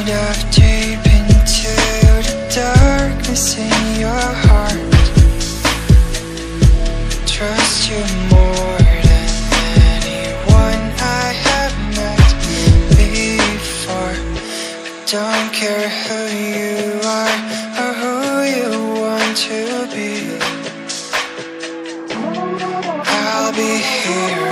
dive deep into the darkness in your heart. Trust you more than anyone I have met before. I don't care who you are or who you want to be. I'll be here